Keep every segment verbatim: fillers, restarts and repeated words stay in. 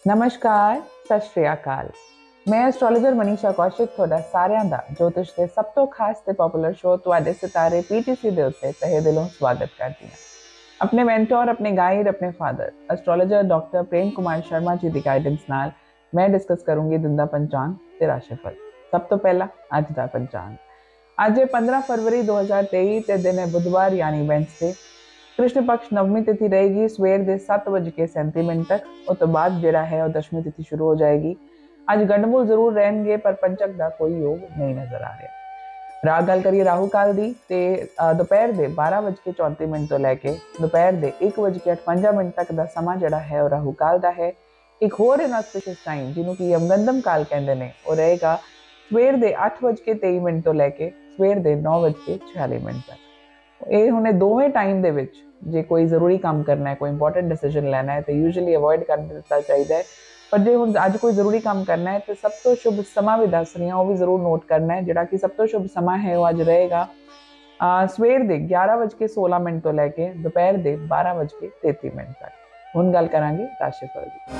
नमस्कार, सत श्री अकाल। मैं एस्ट्रोलॉजर मनीषा कौशिक ਤੁਹਾਡਾ ਸਾਰਿਆਂ ਦਾ ਜੋਤਿਸ਼ ਦੇ ਸਭ ਤੋਂ ਖਾਸ ਤੇ ਪਪੂਲਰ ਸ਼ੋਅ ਤੁਹਾਡੇ ਸਿਤਾਰੇ ਪੀਟੀਸੀ ਦੇ ਉੱਤੇ ਤਹਿ ਦਿਲੋਂ ਸਵਾਗਤ ਕਰਦੀ ਹਾਂ। ਆਪਣੇ ਮੈਂਟਰ, ਆਪਣੇ ਗਾਈਡ, ਆਪਣੇ father astrologer doctor Prem Kumar Sharma ji ਦੀ ਗਾਈਡੈਂਸ ਨਾਲ ਮੈਂ ਡਿਸਕਸ ਕਰੂੰਗੀ ਦਿਨ ਦਾ ਪੰਚਾਂਗ ਤੇ ਰਾਸ਼ੀਫਲ। ਸਭ ਤੋਂ ਪਹਿਲਾਂ ਅੱਜ ਦਾ ਪੰਚਾਂਗ। ਅੱਜ ਹੈ पंद्रह फरवरी दो हज़ार तेईस ਤੇ ਦਿਨ ਹੈ ਬੁੱਧਵਾਰ यानी ਵੈਂਸਡੇ। कृष्ण पक्ष नवमी तिथि रहेगी सवेर के सत्त बज के सैंती मिनट तक। उस तो बाद जिहड़ा है दशमी तिथि शुरू हो जाएगी। अज गंडमूल जरूर रहेंगे पर पंचक का कोई योग नहीं नजर आ रहा। राह गल करिए राहु काल की तो दोपहर के बारह बज के चौंती मिनट तो लैके दोपहर के एक बज के अठवंजा मिनट तक का समा जिहड़ा है वह राहु काल का है। एक होर इनऑस्पिशियस टाइम जिन्हों की यमगंधम काल कहते हैं वह रहेगा सवेर के अठ बज के तेई मिनट तो लैके सवेर के नौ बज के छियाली मिनट तक। ਇਹ ਹੁਣੇ ਦੋਵੇਂ ਟਾਈਮ ਦੇ ਵਿੱਚ ਜੇ ਕੋਈ ਜ਼ਰੂਰੀ ਕੰਮ ਕਰਨਾ ਹੈ, ਕੋਈ ਇੰਪੋਰਟੈਂਟ ਡਿਸੀਜਨ ਲੈਣਾ ਹੈ ਤੇ ਯੂਜੂਅਲੀ ਅਵੋਇਡ ਕਰ ਦਿੱਤਾ ਚਾਹੀਦਾ ਹੈ। ਪਰ ਜੇ ਹੁਣ ਅੱਜ ਕੋਈ ਜ਼ਰੂਰੀ ਕੰਮ ਕਰਨਾ ਹੈ ਤੇ ਸਭ ਤੋਂ ਸ਼ੁਭ ਸਮਾਂ ਵੀ ਦੱਸ ਰਹੀ ਹਾਂ, ਉਹ ਵੀ ਜ਼ਰੂਰ ਨੋਟ ਕਰਨਾ ਹੈ। ਜਿਹੜਾ ਕਿ ਸਭ ਤੋਂ ਸ਼ੁਭ ਸਮਾਂ ਹੈ ਉਹ ਅੱਜ ਰਹੇਗਾ ਸਵੇਰ ਦੇ ਗਿਆਰਾਂ ਵਜੇ ਕੇ सोलह ਮਿੰਟ ਤੋਂ ਲੈ ਕੇ ਦੁਪਹਿਰ ਦੇ ਬਾਰ੍ਹਾਂ ਵਜੇ ਕੇ तैंतीस ਮਿੰਟ ਤੱਕ। ਹੁਣ ਗੱਲ ਕਰਾਂਗੇ ਰਾਸ਼ੀਫਲ ਦੀ।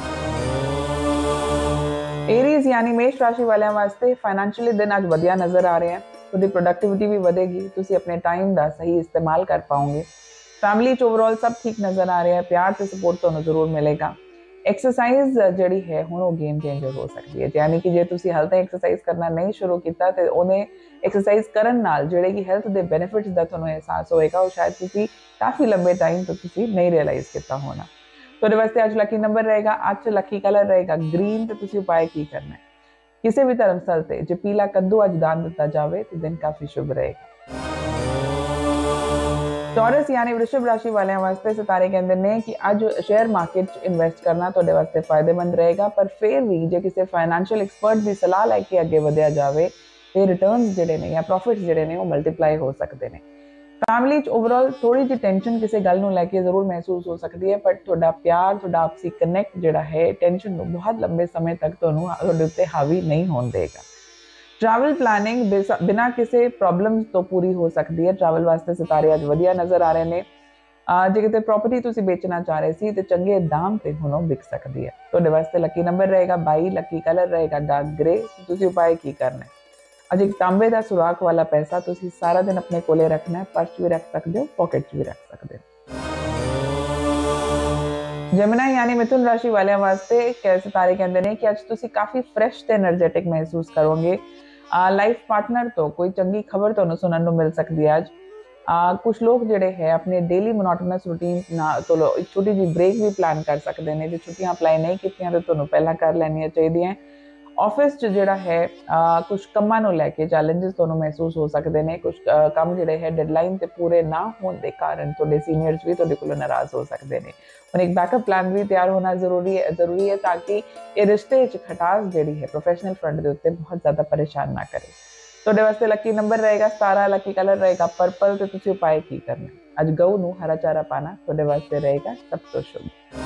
एरीज यानी मेष राशि वालों वास्ते फाइनैंशियली दिन आज वधिया नजर आ रहे हैं। थोड़ी प्रोडक्टिविटी भी बढ़ेगी, तुसी अपने टाइम का सही इस्तेमाल कर पाओगे। फैमिली च ओवरऑल सब ठीक नजर आ रहा है, प्यार से सपोर्ट तो जरूर मिलेगा। एक्सरसाइज जी है हुण वो गेम चेंजर हो सकती है, यानी कि जे तुसी हाल तक एक्सरसाइज करना नहीं शुरू किया तो उन्हें एक्सरसाइज करन नाल जिहड़े कि हेल्थ के बेनिफिट्स का तुहानूं एहसास होएगा, वो शायद तुसी काफ़ी लंबे टाइम तो तुसी नहीं रियलाइज किया होना। तो वास्ते अज लकी नंबर रहेगा अच, लकी कलर रहेगा ग्रीन। तो तुसी उपाय की करना है, किसी भी धर्म स्थल से जो पीला कद्दू अज दान दिता जाए तो दिन काफी शुभ रहेगा। टॉरस यानी वृषभ राशि वाले वास्ते सितारे कहते हैं कि अज शेयर मार्केट इन्वेस्ट करना तुहाडे वास्ते फायदेमंद रहेगा। पर फिर भी जो किसी फाइनैंशियल एक्सपर्ट की सलाह लैके अगे वधिया जाए तो रिटर्न्स जिहड़े ने या प्रॉफिट्स जिहड़े ने वो मल्टीप्लाई हो सकते हैं। फैमिली ओवरऑल थोड़ी जी टेंशन किसी गल नूं लैके जरूर महसूस हो सकती है, पर तुहाडा प्यार, तुहाडा आपसी कनैक्ट जिहड़ा है टेंशन नूं बहुत लंबे समय तक तुहानूं तुहाडे उत्ते हावी नहीं होण देगा। ट्रैवल प्लानिंग बिना किसी प्रॉब्लम्स तो पूरी हो सकती है। ट्रैवल वास्ते सितारे अज वधिया नजर आ रहे हैं। जे किते प्रॉपर्टी तुसीं बेचना चाह रहे सी तो चंगे दाम ते हुण ओह विक सकती है। तुहाडे वास्ते लकी नंबर रहेगा बाईस, लकी कलर रहेगा डार्क ग्रे। तुसीं उपाय की करना है, अज एक तांबे का सुराख वाला पैसा तुसी सारा दिन अपने कोले रखना है। पर्स भी रख सकते हो, पॉकेट भी रख सकते हो। जमुना यानी मिथुन राशि वाले वास्ते सितारे कहते हैं कि अज तुसी काफ़ी फ्रैश ते एनर्जेटिक महसूस करोगे। लाइफ पार्टनर तो कोई चंगी खबर तुहानूं सुनन नूं मिल सकती है अज। आ, कुछ लोग जिहड़े है अपने डेली मोनोटोनस रूटीन ना तो एक छोटी जी ब्रेक भी प्लान कर सकते हैं। जो छुट्टियां अप्लाई नहीं कीतियां तो तुहानूं पहलां कर लैणियां चाहीदियां। ऑफिस च जिहड़ा है आ, कुछ कमां नूं लैके चैलेंजेस तुहानूं महसूस हो सकते हैं। कुछ आ, काम जिहड़े है डेडलाइन ते पूरे ना होने के कारण तुहाडे सीनियर्स भी तुहाडे कोलों नाराज हो सकते हैं। हुण एक बैकअप प्लान भी तैयार होना जरूरी है जरूरी है ताकि ये रिश्ते च खटास जिहड़ी है प्रोफेशनल फ्रंट के उत्ते बहुत ज़्यादा परेशान ना करे। तुहाडे वास्ते लकी नंबर रहेगा सतारह, लकी कलर रहेगा पर्पल। तो तुसीं उपाय की करना, अज गऊ नूं हरा चारा पाना तुहाडे वास्ते रहेगा सब तो शुभ।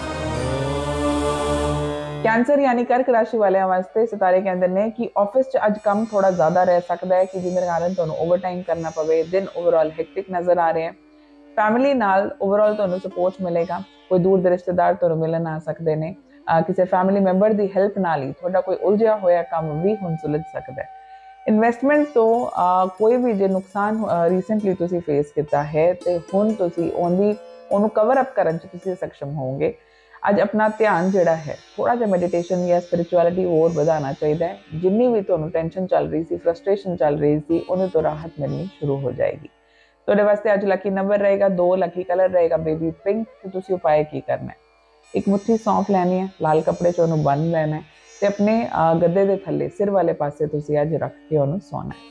कैंसर यानी कर्क राशि वाले वास्ते सितारे कहते हैं कि ऑफिस च अज काम थोड़ा ज़्यादा रह सकता है कि जिसके कारण तुहानूं ओवर टाइम करना पवे। दिन ओवरऑल हेक्टिक नजर आ रहे हैं। फैमिली नाल ओवरऑल तुहानूं सपोर्ट मिलेगा। कोई दूर दे रिश्तेदार तुहानूं मिलन आ सकते हैं। किसी फैमिली मैंबर की हेल्प नाल ही तुहाडा कोई उलझिया होया काम भी हुण सुलझ सकता है। इन्वेस्टमेंट तो आ, कोई भी जो नुकसान रीसेंटली तुसीं फेस किया है तो हुण तुसीं ओहदी ओहनूं कवर अप करन च तुसीं सक्षम होवोगे। अज अपना ध्यान जिहड़ा है थोड़ा जिहा मैडिटेशन या स्पिरिचुअलिटी होर वधाना चाहिए। जिन्नी भी तुहानूं टेंशन चल रही सी, फ्रस्ट्रेशन चल रही सी, उन्हें तो राहत मिलनी शुरू हो जाएगी। तुहाडे वास्ते अज लकी नंबर रहेगा दो, लकी कलर रहेगा बेबी पिंक। तो तुसीं उपाय की करना है, एक मुट्ठी सौंफ लैनी है, लाल कपड़े च उहनूं बन लेना है ते अपने गद्दे दे थल्ले सिर वाले पासे तुसीं अज रख के उहनूं सोना है।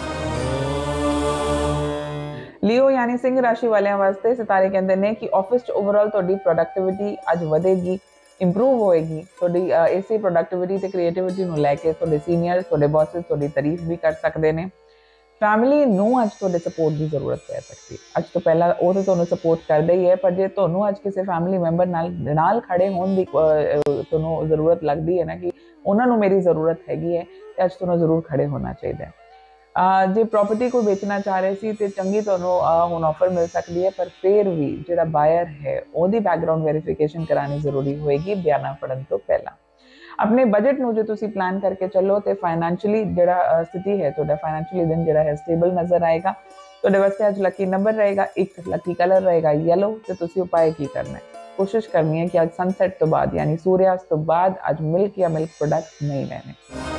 लियो यानी सिंह राशि वाले वास्ते सितारे कहते हैं कि ऑफिस ओवरऑल तुहाडी प्रोडक्टिविटी अज वधेगी, इंप्रूव होएगी। तुहाडी इसी प्रोडक्टिविटी ते क्रिएटिविटी नूं लैके तुहाडे सीनियर्स, तुहाडे बॉसेस तुहाडी तारीफ भी कर सकते हैं। फैमिली नूं अज तुहाडे सपोर्ट की जरूरत पै सकती है। अज तो पहला वो तो तुहानूं सपोर्ट करदे ही है, पर जे तुहानूं अज किसी फैमिली मैंबर नाल नाल खड़े होण दी तुहानूं जरूरत लगती है ना कि उन्हां नूं मेरी जरूरत हैगी है, तो अज तुहानूं जरूर खड़े होना चाहिए। जे प्रॉपर्टी कोई बेचना चाह रहे सी तो चंगी तुहानूं हुण ऑफर मिल सकती है, पर फिर भी जिहड़ा बायर है उहदी बैकग्राउंड वेरीफिकेशन करानी जरूरी होएगी बयाना पढ़न तो पहला। अपने बजट ਨੂੰ ਜੇ ਤੁਸੀਂ ਪਲਾਨ ਕਰਕੇ ਚੱਲੋ ਤੇ ਫਾਈਨੈਂਸ਼ੀਅਲੀ ਜਿਹੜਾ ਸਥਿਤੀ ਹੈ ਤੁਹਾਡਾ ਫਾਈਨੈਂਸ਼ੀਅਲੀ ਦਿਨ ਜਿਹੜਾ ਹੈ ਸਟੇਬਲ ਨਜ਼ਰ ਆਏਗਾ। ਤੁਹਾਡੇ ਵਾਸਤੇ ਅੱਜ ਲੱਕੀ ਨੰਬਰ ਰਹੇਗਾ ਇੱਕ, ਲੱਕੀ ਕਲਰ ਰਹੇਗਾ ਯੈਲੋ ਤੇ ਤੁਸੀਂ ਉਪਾਅ ਕੀ ਕਰਨਾ ਹੈ, ਕੋਸ਼ਿਸ਼ ਕਰਨੀ ਹੈ ਕਿ ਅੱਜ ਸਨਸੈਟ ਤੋਂ ਬਾਅਦ ਯਾਨੀ ਸੂਰਿਆਸਤ ਤੋਂ ਬਾਅਦ ਅੱਜ ਮਿਲਕ ਜਾਂ ਮਿਲਕ ਪ੍ਰੋਡਕਟ ਨਹੀਂ ਲੈਣੇ।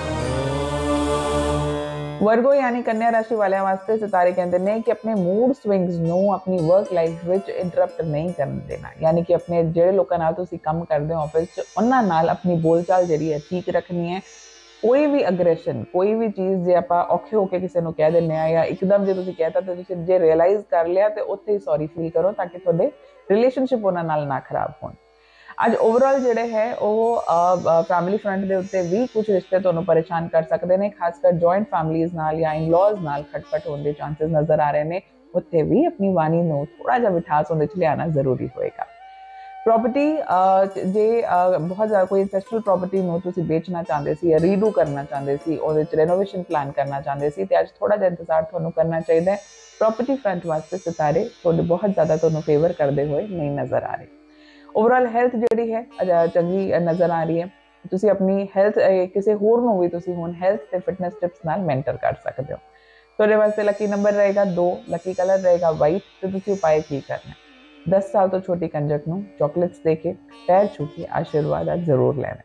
वर्गो यानी कन्या राशि वाले वास्ते सितारे कहते हैं कि अपने मूड स्विंग्स ਨੂੰ अपनी वर्क लाइफ ਵਿੱਚ इंटरप्ट नहीं करन देना, यानी कि अपने ਜਿਹੜੇ ਲੋਕਾਂ ਨਾਲ ਤੁਸੀਂ ਕੰਮ ਕਰਦੇ ਹੋ ਆਫਿਸ 'ਚ ਉਹਨਾਂ ਨਾਲ ਆਪਣੀ ਬੋਲਚਾਲ ਜਿਹੜੀ ਹੈ ਠੀਕ ਰੱਖਣੀ ਹੈ। ਕੋਈ ਵੀ ਅਗਰੈਸ਼ਨ, ਕੋਈ ਵੀ ਚੀਜ਼ ਜੇ ਆਪਾਂ ਔਖੇ ਹੋ ਕੇ ਕਿਸੇ ਨੂੰ ਕਹਿ ਦਿੰਦੇ ਆ ਜਾਂ ਇੱਕਦਮ ਜੇ ਤੁਸੀਂ ਕਹਿਤਾ ਤੇ ਤੁਸੀਂ ਜੇ ਰਿਅਲਾਈਜ਼ ਕਰ ਲਿਆ ਤੇ ਉੱਥੇ ਹੀ ਸੌਰੀ ਫੀਲ ਕਰੋ ਤਾਂ ਕਿ ਤੁਹਾਡੇ ਰਿਲੇਸ਼ਨਸ਼ਿਪ ਉਹਨਾਂ ਨਾਲ ਨਾ ਖਰਾਬ ਹੋਣ। ਅੱਜ ਓਵਰਆਲ ਜਿਹੜੇ ਹੈ ਉਹ ਫੈਮਿਲੀ ਫਰੰਟ ਦੇ ਉੱਤੇ ਵੀ ਕੁਝ ਰਿਸ਼ਤੇ ਤੁਹਾਨੂੰ ਪਰੇਸ਼ਾਨ ਕਰ ਸਕਦੇ ਨੇ, ਖਾਸ ਕਰ ਜੁਆਇੰਟ ਫੈਮਲੀਜ਼ ਨਾਲ ਜਾਂ ਇਨ-ਲॉज ਨਾਲ ਖਟਪਟ ਹੋਣ ਦੇ ਚਾਂਸਸ ਨਜ਼ਰ ਆ ਰਹੇ ਨੇ। ਉੱਥੇ ਵੀ ਆਪਣੀ ਵਾਣੀ ਨੂੰ ਥੋੜਾ ਜਿਹਾ ਮਿਠਾਸ ਉਹਦੇ 'ਚ ਲਿਆਉਣਾ ਜ਼ਰੂਰੀ ਹੋਏਗਾ। ਪ੍ਰੋਪਰਟੀ ਜੇ ਬਹੁਤ ਜ਼ਿਆਦਾ ਕੋਈ ਐਂਸੈਸਟਰਲ ਪ੍ਰੋਪਰਟੀ ਨੂੰ ਤੁਸੀਂ ਵੇਚਣਾ ਚਾਹੁੰਦੇ ਸੀ ਜਾਂ ਰੀਡੂ ਕਰਨਾ ਚਾਹੁੰਦੇ ਸੀ, ਉਹਦੇ 'ਚ ਰੈਨੋਵੇਸ਼ਨ ਪਲਾਨ ਕਰਨਾ ਚਾਹੁੰਦੇ ਸੀ ਤੇ ਅੱਜ ਥੋੜਾ ਜਿਹਾ ਇੰਤਜ਼ਾਰ ਤੁਹਾਨੂੰ ਕਰਨਾ ਚਾਹੀਦਾ ਹੈ। ਪ੍ਰੋਪਰਟੀ ਫਰੰਟ ਵਾਸਤੇ ਸਿਤਾਰੇ ਤੁਹਾਡੇ ਬਹੁਤ ਜ਼ਿਆਦਾ ਤੁਹਾਨੂੰ ਫੇਵਰ ਕਰਦੇ ਹੋਏ ਨਹੀਂ ਨਜ਼ਰ ਆ ਰਹੇ। ओवरऑल हैल्थ ਜਿਹੜੀ ਹੈ ਚੰਗੀ ਨਜ਼ਰ ਆ ਰਹੀ ਹੈ। ਤੁਸੀਂ ਆਪਣੀ ਹੈਲਥ ਕਿਸੇ ਹੋਰ ਨੂੰ ਵੀ ਤੁਸੀਂ ਹੁਣ ਹੈਲਥ ਤੇ ਫਿਟਨੈਸ ਟਿਪਸ ਨਾਲ ਮੈਂਟਰ ਕਰ ਸਕਦੇ ਹੋ। ਤੁਹਾਡੇ ਵਾਸਤੇ ਲੱਕੀ ਨੰਬਰ ਰਹੇਗਾ ਦੋ, ਲੱਕੀ ਕਲਰ ਰਹੇਗਾ ਵਾਈਟ ਤੇ ਤੁਸੀਂ ਉਪਾਅ ਕੀ ਕਰਨਾ ਹੈ, दस ਸਾਲ ਤੋਂ ਛੋਟੀ ਕੰਜਕ ਨੂੰ ਚਾਕਲੇਟਸ ਦੇ ਕੇ ਪੈਰ ਛੂ ਕੇ ਆਸ਼ੀਰਵਾਦ ਅੱਜ ਜ਼ਰੂਰ ਲੈਣਾ।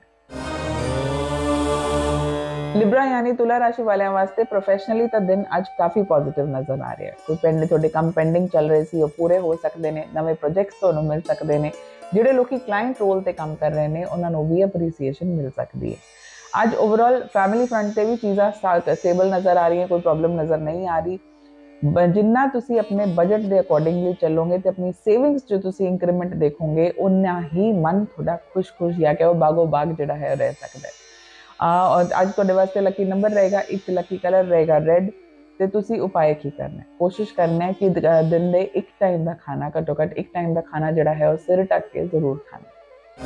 लिब्रा यानी तुला राशि वाले वास्ते प्रोफेशनली तो दिन आज काफ़ी पॉजिटिव नज़र आ रहा है। कोई पेंड थोड़े काम पेंडिंग चल रहे सी वो पूरे हो सकते हैं, नवे प्रोजेक्ट्स ਤੁਹਾਨੂੰ मिल सकते हैं। ਜਿਹੜੇ ਲੋਕੀ ਕਲਾਇੰਟ ਰੋਲ ਤੇ ਕੰਮ ਕਰ ਰਹੇ ਨੇ ਉਹਨਾਂ ਨੂੰ ਵੀ ਅਪਰੀਸੀਏਸ਼ਨ ਮਿਲ ਸਕਦੀ ਹੈ। ਅੱਜ ਓਵਰਆਲ ਫੈਮਿਲੀ ਫਰੰਟ ਤੇ ਵੀ ਚੀਜ਼ਾਂ ਸਟੇਬਲ ਨਜ਼ਰ ਆ ਰਹੀਆਂ, ਕੋਈ ਪ੍ਰੋਬਲਮ ਨਜ਼ਰ ਨਹੀਂ ਆ ਰਹੀ। ਜਿੰਨਾ ਤੁਸੀਂ ਆਪਣੇ ਬਜਟ ਦੇ ਅਕੋਰਡਿੰਗਲੀ ਚੱਲੋਗੇ ਤੇ ਆਪਣੀ ਸੇਵਿੰਗਸ ਜੋ ਤੁਸੀਂ ਇੰਕਰੀਮੈਂਟ ਦੇਖੋਗੇ ਉਨਾ ਹੀ ਮਨ ਤੁਹਾਡਾ ਖੁਸ਼-ਖੁਸ਼ ਜਾਂ ਕਿ ਉਹ ਬਾਗੋ ਬਾਗ ਜਿਹੜਾ ਹੈ ਰਹਿ ਸਕਦਾ ਹੈ। और आज ਤੁਹਾਡੇ ਵਾਸਤੇ ਲੱਕੀ ਨੰਬਰ ਰਹੇਗਾ ਇੱਕ, ਲੱਕੀ ਕਲਰ ਰਹੇਗਾ ਰੈੱਡ ਤੇ ਤੁਸੀਂ ਉਪਾਅ ਕੀ ਕਰਨਾ ਹੈ, ਕੋਸ਼ਿਸ਼ ਕਰਨਾ ਹੈ ਕਿ ਦਿਨ ਦੇ ਇੱਕ ਟਾਈਮ ਦਾ ਖਾਣਾ ਘੱਟੋ ਘੱਟ ਇੱਕ ਟਾਈਮ ਦਾ ਖਾਣਾ ਜਿਹੜਾ ਹੈ ਉਹ ਸਿਰ ਢੱਕ ਕੇ ਜ਼ਰੂਰ ਖਾਣਾ।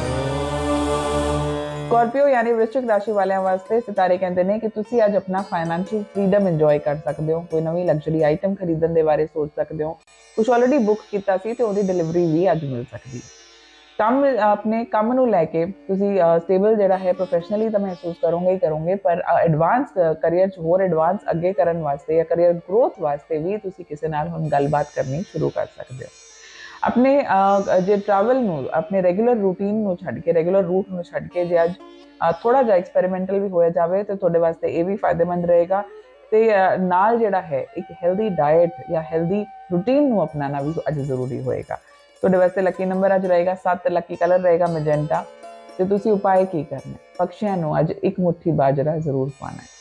ਸਕੋਰਪੀਓ ਯਾਨੀ ਵ੍ਰਿਸ਼ਚਿਕ ਰਾਸ਼ੀ ਵਾਲਿਆਂ ਵਾਸਤੇ ਸਿਤਾਰੇ ਕਹਿੰਦੇ ਨੇ ਕਿ ਤੁਸੀਂ ਅੱਜ ਆਪਣਾ ਫਾਈਨੈਂਸ਼ੀਅਲ ਫਰੀडम ਇੰਜੋਏ ਕਰ ਸਕਦੇ ਹੋ, ਕੋਈ ਨਵੀਂ ਲਗਜ਼ਰੀ ਆਈਟਮ ਖਰੀਦਣ ਦੇ ਬਾਰੇ ਸੋਚ ਸਕਦੇ ਹੋ, ਕੁਝ ਆਲਰੇਡੀ ਬੁੱਕ ਕੀਤਾ ਸੀ ਤੇ ਉਹਦੀ ਡਿਲੀਵਰੀ ਵੀ ਅੱਜ ਮਿਲ ਸਕਦੀ ਹੈ। ਕੰਮ ਆਪਣੇ ਕੰਮ ਨੂੰ ਲੈ ਕੇ ਤੁਸੀਂ ਸਟੇਬਲ ਜਿਹੜਾ ਹੈ ਪ੍ਰੋਫੈਸ਼ਨਲੀ ਤਾਂ ਮਹਿਸੂਸ ਕਰੋਗੇ ਹੀ ਕਰੋਗੇ, ਪਰ ਐਡਵਾਂਸ ਕਰੀਅਰ 'ਚ ਹੋਰ ਐਡਵਾਂਸ ਅੱਗੇ ਕਰਨ ਵਾਸਤੇ ਜਾਂ ਕਰੀਅਰ ਗਰੋਥ ਵਾਸਤੇ ਵੀ ਤੁਸੀਂ ਕਿਸੇ ਨਾਲ ਹੁਣ ਗੱਲਬਾਤ ਕਰਨੀ ਸ਼ੁਰੂ ਕਰ ਸਕਦੇ ਹੋ। ਆਪਣੇ ਜੇ ਟਰੈਵਲ ਨੂੰ ਆਪਣੇ ਰੈਗੂਲਰ ਰੂਟੀਨ ਨੂੰ ਛੱਡ ਕੇ ਰੈਗੂਲਰ ਰੂਟ ਨੂੰ ਛੱਡ ਕੇ ਜੇ ਅੱਜ ਥੋੜਾ ਜਿਹਾ ਐਕਸਪੈਰੀਮੈਂਟਲ ਵੀ ਹੋਇਆ ਜਾਵੇ ਤੇ ਤੁਹਾਡੇ ਵਾਸਤੇ ਇਹ ਵੀ ਫਾਇਦੇਮੰਦ ਰਹੇਗਾ। ਤੇ ਨਾਲ ਜਿਹੜਾ ਹੈ ਇੱਕ ਹੈਲਦੀ ਡਾਈਟ ਜਾਂ ਹੈਲਦੀ ਰੂਟੀਨ ਨੂੰ ਅਪਣਾਉਣਾ ਵੀ ਅੱਜ ਜ਼ਰੂਰੀ ਹੋਏਗਾ। ਤੁਹਾਡੇ ਵਾਸਤੇ ਲੱਕੀ ਨੰਬਰ ਅੱਜ ਰਹੇਗਾ ਸੱਤ, ਲੱਕੀ ਕਲਰ ਰਹੇਗਾ ਮੈਜੈਂਟਾ ਤੇ ਤੁਸੀਂ ਉਪਾਅ ਕੀ ਕਰਨਾ, ਪਕਸ਼ੀਆਂ ਨੂੰ ਅੱਜ ਇੱਕ ਮੁੱਠੀ ਬਾਜਰਾ ਜ਼ਰੂਰ ਪਾਣਾ ਹੈ।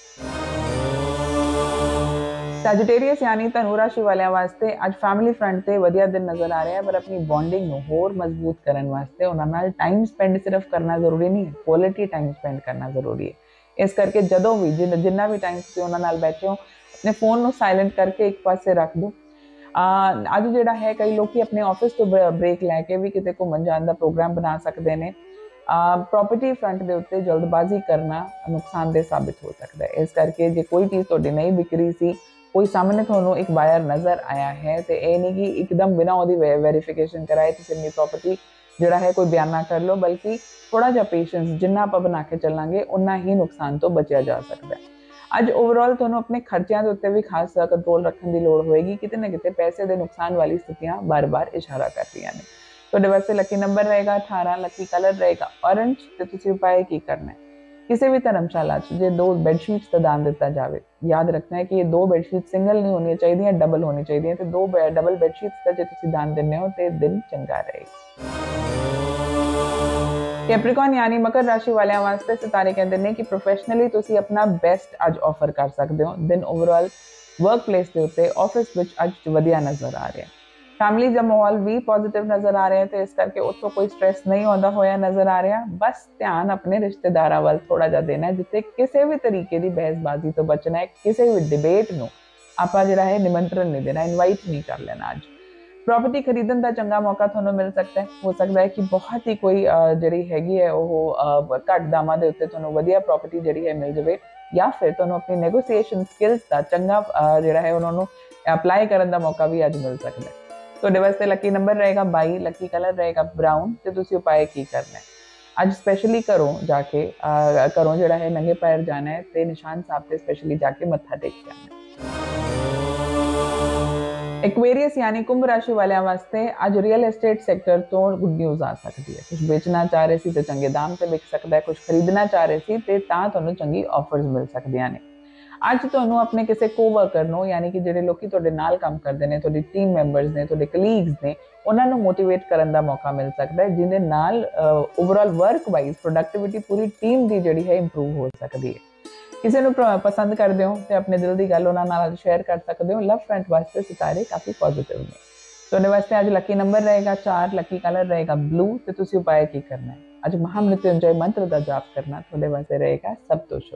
ਸੈਜੀਟੇਰੀਅਸ ਯਾਨੀ ਧਨੂ ਰਾਸ਼ੀ ਵਾਲਿਆਂ ਵਾਸਤੇ ਅੱਜ ਫੈਮਿਲੀ ਫਰੰਟ ਤੇ ਵਧੀਆ ਦਿਨ ਨਜ਼ਰ ਆ ਰਿਹਾ ਹੈ, ਪਰ ਆਪਣੀ ਬੌਂਡਿੰਗ ਨੂੰ ਹੋਰ ਮਜ਼ਬੂਤ ਕਰਨ ਵਾਸਤੇ ਉਹਨਾਂ ਨਾਲ ਟਾਈਮ ਸਪੈਂਡ ਸਿਰਫ ਕਰਨਾ ਜ਼ਰੂਰੀ ਨਹੀਂ ਹੈ, ਕੁਆਲਿਟੀ ਟਾਈਮ ਸਪੈਂਡ ਕਰਨਾ ਜ਼ਰੂਰੀ ਹੈ। ਇਸ ਕਰਕੇ ਜਦੋਂ ਵੀ ਜਿੰਨਾ ਵੀ ਟਾਈਮ ਤੁਸੀਂ ਉਹਨਾਂ ਨਾਲ ਬੈਠੇ ਹੋ ਆਪਣੇ ਫੋਨ ਨੂੰ ਸਾਇਲੈਂਟ ਕਰਕੇ ਇੱਕ ਪਾਸੇ ਰੱਖ ਦਿਓ। ਅੱਜ ਜਿਹੜਾ ਹੈ ਕਈ ਲੋਕੀ ਆਪਣੇ ਆਫਿਸ ਤੋਂ ਬ੍ਰੇਕ ਲੈ ਕੇ ਵੀ ਕਿਤੇ ਘੁੰਮਣ ਜਾਣ ਦਾ ਪ੍ਰੋਗਰਾਮ ਬਣਾ ਸਕਦੇ ਨੇ। ਪ੍ਰੋਪਰਟੀ ਫਰੰਟ ਦੇ ਉੱਤੇ ਜਲਦਬਾਜ਼ੀ ਕਰਨਾ ਨੁਕਸਾਨਦੇਹ ਸਾਬਿਤ ਹੋ ਸਕਦਾ ਹੈ। ਇਸ ਕਰਕੇ ਜੇ ਕੋਈ ਚੀਜ਼ ਤੁਹਾਡੀ ਨਹੀਂ ਵਿਕ ਰਹੀ ਸੀ, ਕੋਈ ਸਾਹਮਣੇ ਤੁਹਾਨੂੰ ਇੱਕ ਬਾਇਰ ਨਜ਼ਰ ਆਇਆ ਹੈ ਤੇ ਇਹ ਨਹੀਂ ਕਿ ਇੱਕਦਮ ਬਿਨਾਂ ਉਹਦੀ ਵੈਰੀਫਿਕੇਸ਼ਨ ਕਰਾਏ ਤੁਸੀਂ ਆਪਣੀ ਪ੍ਰੋਪਰਟੀ ਜਿਹੜਾ ਹੈ ਕੋਈ ਬਿਆਨਾ ਕਰ ਲਓ, ਬਲਕਿ ਥੋੜਾ ਜਿਹਾ ਪੇਸ਼ੈਂਸ ਜਿੰਨਾ ਆਪਾਂ ਬਣਾ ਕੇ ਚੱਲਾਂਗੇ ਉਨਾ ਹੀ ਨੁਕਸਾਨ ਤੋਂ ਬਚਿਆ ਜਾ ਸਕਦਾ ਹੈ। ਅੱਜ ਓਵਰਆਲ ਤੁਹਾਨੂੰ ਆਪਣੇ ਖਰਚਿਆਂ ਦੇ ਉੱਤੇ ਵੀ ਖਾਸ ਕੰਟਰੋਲ ਰੱਖਣ ਦੀ ਲੋੜ ਹੋਏਗੀ, ਕਿਤੇ ਨਾ ਕਿਤੇ ਪੈਸੇ ਦੇ ਨੁਕਸਾਨ ਵਾਲੀ ਸਥਿਤੀਆਂ ਬਾਰ-ਬਾਰ ਇਸ਼ਾਰਾ ਕਰ ਰਹੀਆਂ ਨੇ। ਤੁਹਾਡੇ ਵਾਸਤੇ ਲੱਕੀ ਨੰਬਰ ਰਹੇਗਾ ਅਠਾਰਾਂ, ਲੱਕੀ ਕਲਰ ਰਹੇਗਾ ਔਰੰਜ ਤੇ ਤੁਸੀਂ ਉਪਾਅ ਕੀ ਕਰਨਾ ਹੈ, ਕਿਸੇ ਵੀ ਧਰਮਸ਼ਾਲਾ 'ਚ ਜੇ ਦੋ ਬੈਡਸ਼ੀਟਸ ਦਾ ਦਾਨ ਦਿੱਤਾ ਜਾਵੇ, ਯਾਦ ਰੱਖਣਾ ਹੈ ਕਿ ਇਹ ਦੋ ਬੈਡਸ਼ੀਟ ਸਿੰਗਲ ਨਹੀਂ ਹੋਣੀਆਂ ਚਾਹੀਦੀਆਂ, ਡਬਲ ਹੋਣੀ ਚਾਹੀਦੀਆਂ ਤੇ ਦੋ ਡਬਲ ਬੈਡਸ਼ੀਟਸ ਦਾ ਜੇ ਤੁਸੀਂ ਦਾਨ ਦਿੰਦੇ ਹੋ ਤੇ ਦਿਨ ਚੰਗਾ ਰਹੇਗਾ। ਕੈਪਰੀਕॉर्न यानी मकर राशि वाले वास्ते सितारे कहते हैं कि प्रोफेशनली ਤੁਸੀਂ ਆਪਣਾ ਬੈਸਟ ਅੱਜ ਆਫਰ ਕਰ ਸਕਦੇ ਹੋ। ਦਿਨ ਓਵਰਆਲ ਵਰਕ ਪਲੇਸ ਦੇ ਉੱਤੇ ਆਫਿਸ ਵਿੱਚ ਅੱਜ ਵਧੀਆ ਨਜ਼ਰ ਆ ਰਿਹਾ। ਫੈਮਿਲੀ ਦਾ ਮਾਹੌਲ ਵੀ ਪੋਜ਼ਿਟਿਵ ਨਜ਼ਰ ਆ ਰਿਹਾ ਤੇ ਇਸ ਕਰਕੇ ਉੱਥੋਂ ਕੋਈ ਸਟ੍ਰੈਸ ਨਹੀਂ ਆਉਂਦਾ ਹੋਇਆ ਨਜ਼ਰ ਆ ਰਿਹਾ। ਬਸ ਧਿਆਨ ਆਪਣੇ ਰਿਸ਼ਤੇਦਾਰਾਂ ਵੱਲ ਥੋੜਾ ਜਿਹਾ ਦੇਣਾ ਹੈ, ਜਿੱਥੇ ਕਿਸੇ ਵੀ ਤਰੀਕੇ ਦੀ ਬਹਿਸਬਾਜ਼ੀ ਤੋਂ ਬਚਣਾ ਹੈ। ਕਿਸੇ ਵੀ ਡਿਬੇਟ ਨੂੰ ਆਪਾਂ ਜਿਹੜਾ ਹੈ ਨਿਮੰਤਰਣ ਨਹੀਂ ਦੇਣਾ, ਇਨਵਾਈਟ ਨਹੀਂ ਕਰ ਲੈਣਾ। ਅੱਜ ਪ੍ਰੋਪਰਟੀ ਖਰੀਦਣ ਦਾ ਚੰਗਾ ਮੌਕਾ ਤੁਹਾਨੂੰ ਮਿਲ ਸਕਦਾ ਹੈ। ਹੋ ਸਕਦਾ ਹੈ ਕਿ ਬਹੁਤ ਹੀ ਕੋਈ ਜਿਹੜੀ ਹੈਗੀ ਹੈ ਉਹ ਘੱਟ ਦਾਮਾਂ ਦੇ ਉੱਤੇ ਤੁਹਾਨੂੰ ਵਧੀਆ ਪ੍ਰੋਪਰਟੀ ਜਿਹੜੀ ਹੈ ਮਿਲ ਜਾਵੇ, ਜਾਂ ਫਿਰ ਤੁਹਾਨੂੰ ਆਪਣੀ ਨੈਗੋਸੀਏਸ਼ਨ ਸਕਿੱਲਸ ਦਾ ਚੰਗਾ ਜਿਹੜਾ ਹੈ ਉਹਨਾਂ ਨੂੰ ਅਪਲਾਈ ਕਰਨ ਦਾ ਮੌਕਾ ਵੀ ਅੱਜ ਮਿਲ ਸਕਦਾ ਹੈ। ਤੁਹਾਡੇ ਵਾਸਤੇ ਲੱਕੀ ਨੰਬਰ ਰਹੇਗਾ ਬਾਈ, ਲੱਕੀ ਕਲਰ ਰਹੇਗਾ ਬਰਾਊਨ ਤੇ ਤੁਸੀਂ ਉਪਾਅ ਕੀ ਕਰਨਾ ਹੈ, ਅੱਜ ਸਪੈਸ਼ਲੀ ਘਰੋਂ ਜਾ ਕੇ ਘਰੋਂ ਜਿਹੜਾ ਹੈ ਨੰਗੇ ਪੈਰ ਜਾਣਾ ਹੈ ਤੇ ਨਿਸ਼ਾਨ ਸਾਹਿਬ ਤੇ ਸਪੈਸ਼ਲੀ ਜਾ ਕੇ ਮੱਥਾ ਟੇਕ ਕੇ ਆਉਣਾ। एक्वेरियस यानी कुंभ राशि वाले वास्ते आज रियल एस्टेट सेक्टर तो गुड न्यूज़ आ सकती है। कुछ बेचना चाह रहे सी तो चंगे दाम से बिक सकता है, कुछ खरीदना चाह रहे सी ते तां तुहानूं चंगी ऑफर्स मिल सकदियां ने। ਅੱਜ ਤੁਹਾਨੂੰ ਆਪਣੇ ਕਿਸੇ ਕੋਵਰਕਰ ਨੂੰ ਯਾਨੀ ਕਿ ਜਿਹੜੇ ਲੋਕੀ ਤੁਹਾਡੇ ਨਾਲ ਕੰਮ ਕਰਦੇ ਨੇ, ਤੁਹਾਡੀ ਟੀਮ ਮੈਂਬਰਸ ਨੇ, ਤੁਹਾਡੇ ਕਲੀਗਸ ਨੇ, ਉਹਨਾਂ ਨੂੰ ਮੋਟੀਵੇਟ ਕਰਨ ਦਾ ਮੌਕਾ ਮਿਲ ਸਕਦਾ ਹੈ, ਜਿਹਦੇ ਨਾਲ ਓਵਰਆਲ ਵਰਕ ਵਾਈਜ਼ ਪ੍ਰੋਡਕਟਿਵਿਟੀ ਪੂਰੀ ਟੀਮ ਦੀ ਜਿਹੜੀ ਹੈ ਇੰਪਰੂਵ ਹੋ ਸਕਦੀ ਹੈ। ਕਿਸੇ ਨੂੰ ਪਸੰਦ ਕਰਦੇ ਹੋ ਤੇ ਆਪਣੇ ਦਿਲ ਦੀ ਗੱਲ ਉਹਨਾਂ ਨਾਲ ਸ਼ੇਅਰ ਕਰ ਸਕਦੇ ਹੋ। ਲਵ ਫਰੰਟ ਵਾਸਤੇ ਸਿਤਾਰੇ ਕਾਫੀ ਪੋਜ਼ਿਟਿਵ ਨੇ। ਤੁਹਾਡੇ ਵਾਸਤੇ ਅੱਜ ਲੱਕੀ ਨੰਬਰ ਰਹੇਗਾ ਚਾਰ, ਲੱਕੀ ਕਲਰ ਰਹੇਗਾ ਬਲੂ ਤੇ ਤੁਸੀਂ ਉਪਾਅ ਕੀ ਕਰਨਾ ਹੈ? ਅੱਜ ਮਹਾਮ੍ਰਿਤਯੁੰਜय ਮੰਤਰ ਦਾ ਜਾਪ ਕਰਨਾ ਤੁਹਾਡੇ ਵਾਸਤੇ ਰਹੇਗਾ ਸਭ ਤੋਂ ਸ਼ੁਭ।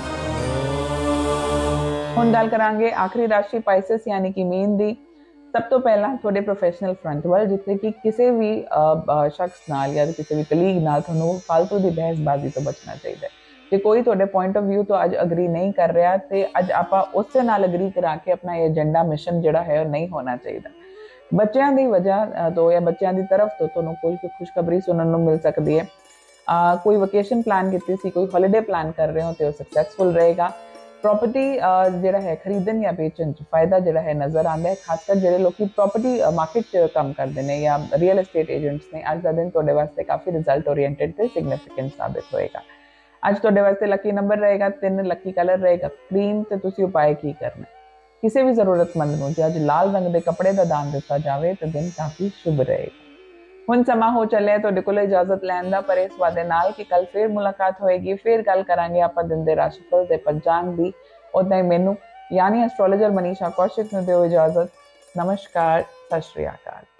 ਹੁਣ ਗੱਲ ਕਰਾਂਗੇ ਆਖਰੀ ਰਾਸ਼ੀ ਪਾਈਸਸ ਯਾਨੀ ਕਿ ਮੀਨ ਦੀ। ਸਭ ਤੋਂ ਪਹਿਲਾਂ ਤੁਹਾਡੇ ਪ੍ਰੋਫੈਸ਼ਨਲ ਫਰੰਟ ਵੱਲ, ਜਿੱਥੇ ਕਿ ਕਿਸੇ ਵੀ ਸ਼ਖਸ ਨਾਲ ਜਾਂ ਕਿਸੇ ਵੀ ਕਲੀਗ ਨਾਲ ਤੁਹਾਨੂੰ ਫालतू ਦੀ ਬਹਿਸਬਾਜ਼ੀ ਤੋਂ ਬਚਣਾ ਚਾਹੀਦਾ ਹੈ। ਜੇ ਕੋਈ ਤੁਹਾਡੇ ਪੁਆਇੰਟ ਆਫ ਵਿਊ ਤੋਂ ਅੱਜ ਅਗਰੀ ਨਹੀਂ ਕਰ ਰਿਹਾ ਤੇ ਅੱਜ ਆਪਾਂ ਉਸੇ ਨਾਲ ਅਗਰੀ ਕਰਾ ਕੇ ਆਪਣਾ ਏਜੰਡਾ ਮਿਸ਼ਨ ਜਿਹੜਾ ਹੈ ਉਹ ਨਹੀਂ ਹੋਣਾ ਚਾਹੀਦਾ। ਬੱਚਿਆਂ ਦੀ ਵਜ੍ਹਾ ਤੋਂ ਜਾਂ ਬੱਚਿਆਂ ਦੀ ਤਰਫ ਤੋਂ ਤੁਹਾਨੂੰ ਕੋਈ ਖੁਸ਼ਖਬਰੀ ਸੁਣਨ ਨੂੰ ਮਿਲ ਸਕਦੀ ਹੈ। ਕੋਈ ਵਕੇਸ਼ਨ ਪਲਾਨ ਕੀਤੀ ਸੀ, ਕੋਈ ਹੌਲੀਡੇ ਪਲਾਨ ਕਰ ਰਹੇ ਹੋ ਤੇ ਉਹ ਸਕਸੈਸਫੁਲ ਰਹੇਗਾ। ਪ੍ਰੋਪਰਟੀ ਜਿਹੜਾ ਹੈ ਖਰੀਦਣ ਜਾਂ ਵੇਚਣ 'ਚ ਫਾਇਦਾ ਜਿਹੜਾ ਹੈ ਨਜ਼ਰ ਆਉਂਦਾ ਹੈ। ਖਾਸ ਕਰ ਜਿਹੜੇ ਲੋਕੀ ਪ੍ਰੋਪਰਟੀ ਮਾਰਕੀਟ 'ਚ ਕੰਮ ਕਰਦੇ ਨੇ ਜਾਂ ਰੀਅਲ ਐਸਟੇਟ ਏਜੰਟਸ ਨੇ, ਅੱਜ ਦਾ ਦਿਨ ਤੁਹਾਡੇ ਵਾਸਤੇ ਕਾਫੀ ਰਿਜ਼ਲਟ ਓਰੀਐਂਟਡ ਤੇ ਸਿਗਨੀਫਿਕੈਂਟ ਸਾਬਿਤ ਹੋਏਗਾ। ਅੱਜ ਤੁਹਾਡੇ ਵਾਸਤੇ ਲੱਕੀ ਨੰਬਰ ਰਹੇਗਾ ਤਿੰਨ, ਲੱਕੀ ਕਲਰ ਰਹੇਗਾ ਕ੍ਰੀਮ ਤੇ ਤੁਸੀਂ ਉਪਾਅ ਕੀ ਕਰਨਾ? ਕਿਸੇ ਵੀ ਜ਼ਰੂਰਤਮੰਦ ਨੂੰ ਜੇ ਅੱਜ ਲਾਲ ਰੰਗ ਦੇ ਕੱਪੜੇ ਦਾ ਦਾਨ ਦਿੱਤਾ ਜਾਵੇ ਤਾਂ ਦਿਨ ਕਾਫੀ ਸ਼ੁਭ ਰਹੇਗਾ। ਹੁਣ ਸਮਾਂ ਹੋ ਚੱਲਿਆ ਤੁਹਾਡੇ ਕੋਲ ਇਜਾਜ਼ਤ ਲੈਣ ਦਾ, ਪਰ ਇਸ ਵਾਅਦੇ ਨਾਲ ਕਿ ਕੱਲ ਫੇਰ ਮੁਲਾਕਾਤ ਹੋਏਗੀ, ਫੇਰ ਗੱਲ ਕਰਾਂਗੇ ਆਪਾਂ ਦਿਨ ਦੇ ਰਾਸ਼ੀਫਲ ਤੇ ਪੰਚਾਂਗ ਦੀ। ਉਦਾਂ ਹੀ ਮੈਨੂੰ ਯਾਨੀ ਐਸਟ੍ਰੋਲੋਜਰ ਮਨੀਸ਼ਾ ਕੌਸ਼ਿਕ ਨੂੰ ਦਿਓ ਇਜਾਜ਼ਤ। ਨਮਸਕਾਰ, ਸਤਿ ਸ਼੍ਰੀ ਅਕਾਲ।